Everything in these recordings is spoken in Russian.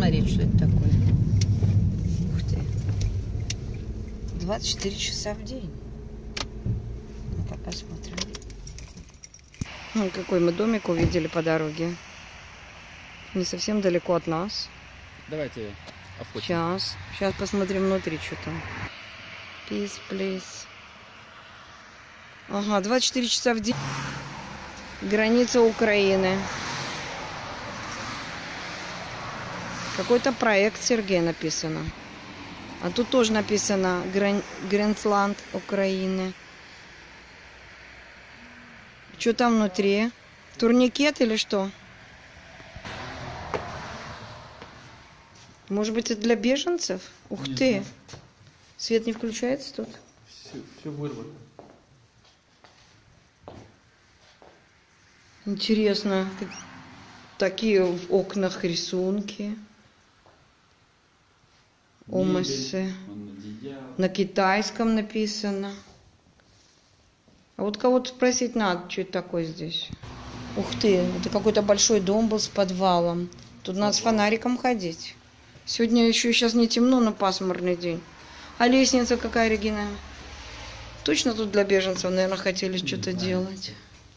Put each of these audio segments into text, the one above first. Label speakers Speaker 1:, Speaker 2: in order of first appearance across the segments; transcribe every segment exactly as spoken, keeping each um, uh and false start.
Speaker 1: посмотреть, что это такое. Ух ты. двадцать четыре часа в день. Ну-ка посмотрим. Ну, какой мы домик увидели по дороге. Не совсем далеко от нас.
Speaker 2: Давайте обходим.
Speaker 1: Сейчас. Сейчас посмотрим внутри, что там. Peace, please. Ага, двадцать четыре часа в день. Граница Украины. Какой-то проект Сергей написано. А тут тоже написано Гренланд Украины. Что там внутри? Турникет или что? Может быть, это для беженцев? Ух
Speaker 2: Не
Speaker 1: ты!
Speaker 2: знаю.
Speaker 1: Свет не включается тут?
Speaker 2: Все, все вырвано.
Speaker 1: Интересно. Такие в окнах рисунки. Омасы. На китайском написано. А вот кого-то спросить надо, что это такое здесь. Ух ты, это какой-то большой дом был с подвалом. Тут надо с фонариком ходить. Сегодня еще сейчас не темно, но пасмурный день. А лестница какая оригинальная. Точно тут для беженцев, наверное, хотели что-то делать.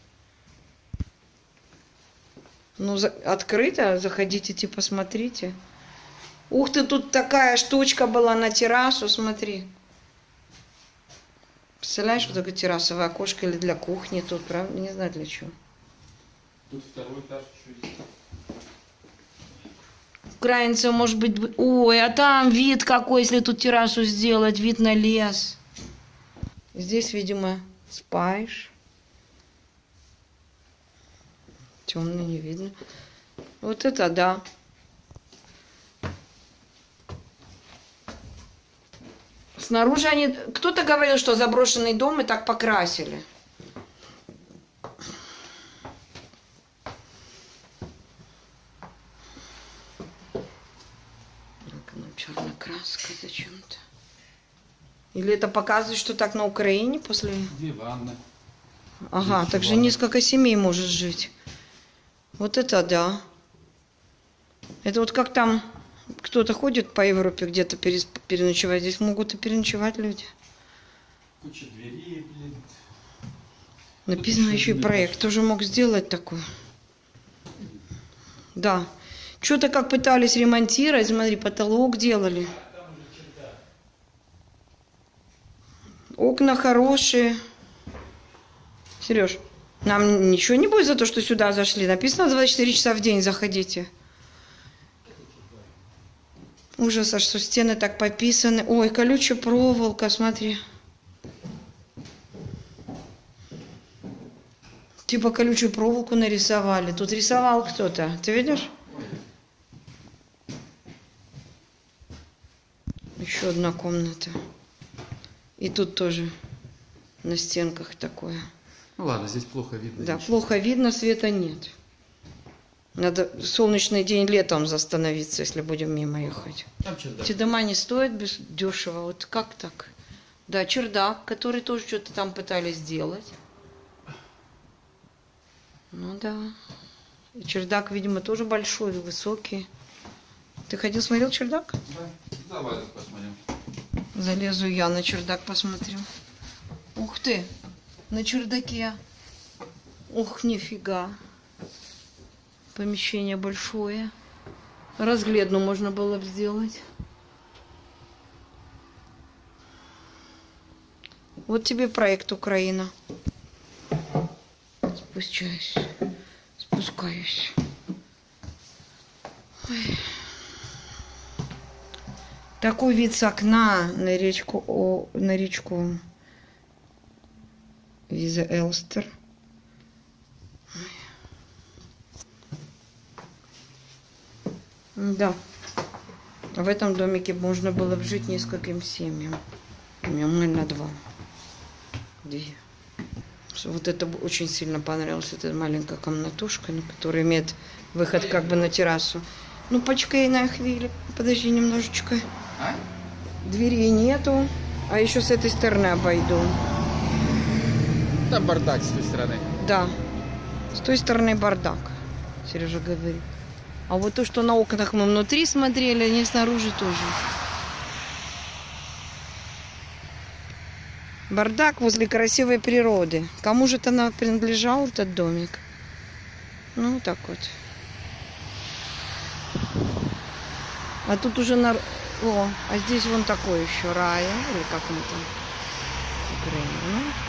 Speaker 1: Ну, за... открыто, заходите, типа, посмотрите. Ух ты, тут такая штучка была на террасу, смотри. Представляешь, что такое террасовое окошко или для кухни тут, правда? Не знаю для чего.
Speaker 2: Тут второй этаж еще есть.
Speaker 1: Украинцев, может быть... Ой, а там вид какой, если тут террасу сделать, вид на лес. Здесь, видимо, спаешь. Темно, не видно. Вот это да. Снаружи они... Кто-то говорил, что заброшенный дом и так покрасили. Ну, черная краска зачем-то. Или это показывает, что так на Украине после...
Speaker 2: Где ванна?
Speaker 1: Ага,
Speaker 2: Здесь
Speaker 1: так же
Speaker 2: ванна.
Speaker 1: несколько семей может жить. Вот это да. Это вот как там... Кто-то ходит по Европе где-то переночевать. Здесь могут и переночевать люди.
Speaker 2: Куча дверей, блин.
Speaker 1: Написано еще и проект. Тоже мог сделать такой. Да. Что-то как пытались ремонтировать. Смотри, потолок делали. Окна хорошие. Сереж, нам ничего не будет за то, что сюда зашли. Написано двадцать четыре часа в день заходите. Ужас, аж что стены так пописаны. Ой, колючая проволока, смотри. Типа колючую проволоку нарисовали. Тут рисовал кто-то. Ты видишь? Еще одна комната. И тут тоже на стенках такое.
Speaker 2: Ну ладно, здесь плохо видно.
Speaker 1: Да,
Speaker 2: ничего.
Speaker 1: плохо видно, света нет. Надо солнечный день летом остановиться, если будем мимо ехать.
Speaker 2: Там чердак.
Speaker 1: Эти дома не стоят без дешево. Вот как так? Да, чердак, который тоже что-то там пытались сделать. Ну да. И чердак, видимо, тоже большой, высокий. Ты ходил, смотрел чердак?
Speaker 2: Да, давай посмотрим.
Speaker 1: Залезу я на чердак, посмотрю. Ух ты, на чердаке. Ух, нифига. Помещение большое. Разглядну можно было бы сделать. Вот тебе проект Украина. Спускаюсь. Спускаюсь. Ой. Такой вид с окна на речку, о, на речку Виза Элстер. Да. В этом домике можно было бы жить нескольким семьям. Наверное, два. Две. Вот это очень сильно понравилось. Это маленькая комнатушка, которая имеет выход как бы на террасу. Ну, почкай на хвиле. Подожди немножечко.
Speaker 2: А?
Speaker 1: Дверей нету. А еще с этой стороны обойду.
Speaker 2: Там бардак с той стороны.
Speaker 1: Да. С той стороны бардак. Сережа говорит. А вот то, что на окнах мы внутри смотрели, они снаружи тоже. Бардак возле красивой природы. Кому же это принадлежал этот домик? Ну, так вот. А тут уже на... О, а здесь вон такой еще рай, или как он там? Украина.